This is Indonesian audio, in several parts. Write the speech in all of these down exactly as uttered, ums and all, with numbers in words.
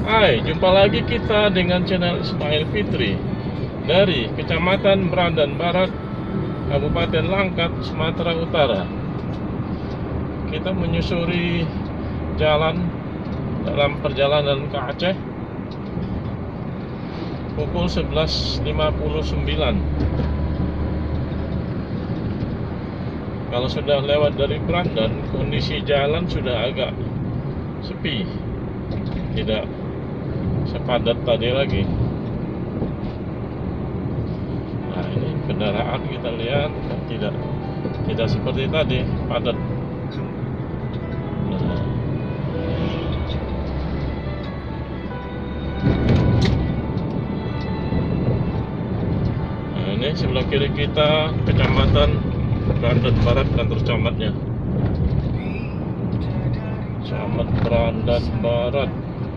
Hai, jumpa lagi kita dengan channel Ismail Fitri dari Kecamatan Brandan Barat, Kabupaten Langkat, Sumatera Utara. Kita menyusuri jalan dalam perjalanan ke Aceh pukul sebelas lima puluh sembilan. Kalau sudah lewat dari Brandan, kondisi jalan sudah agak sepi, tidak sepadat tadi lagi. Nah, ini kendaraan kita lihat tidak tidak seperti tadi padat. Nah, nah ini sebelah kiri kita Kecamatan Brandan Barat, kantor camatnya. Camat Brandan Barat.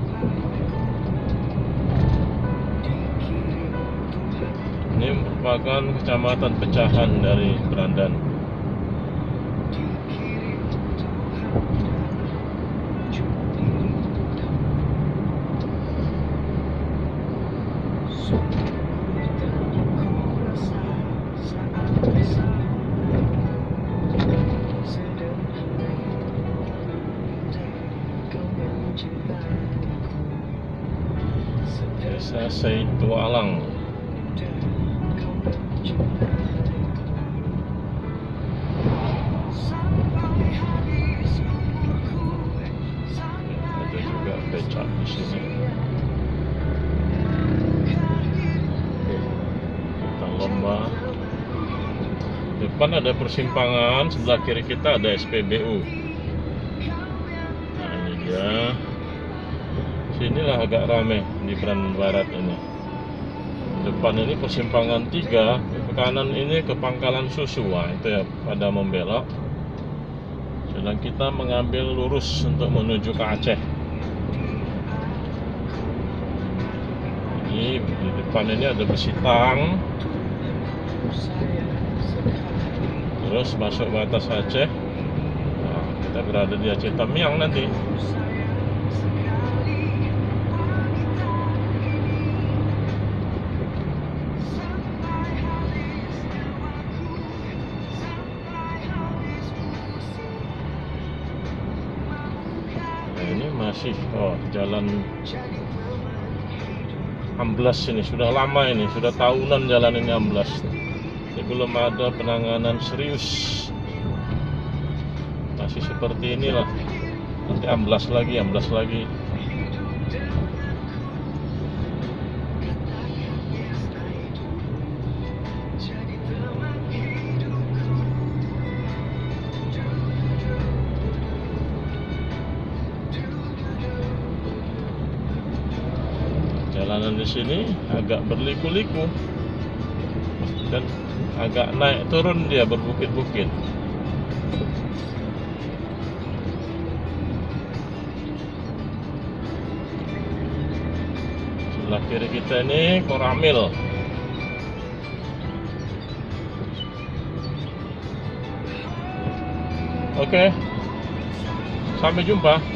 Ini merupakan kecamatan pecahan dari Brandan. Desa Seitualang. Ada juga becak di sini. Kita lomba. Depan ada persimpangan, sebelah kiri kita ada S P B U. Nah, ini dia. Sinilah agak ramai di Brandan Barat ini. Depan ini persimpangan tiga, ke kanan ini ke Pangkalan Susu. Wah, itu ya pada membelok. Sedang kita mengambil lurus untuk menuju ke Aceh. Ini di depan ini ada Besitang, terus masuk batas Aceh. Nah, kita berada di Aceh Tamiang nanti. Ini masih oh jalan amblas, ini sudah lama, ini sudah tahunan jalan ini amblas. Ini belum ada penanganan serius, masih seperti inilah. Nanti amblas lagi, amblas lagi. Jalanan di sini agak berliku-liku dan agak naik turun, dia berbukit-bukit. Sebelah kiri kita ini Koramil. Oke, sampai jumpa.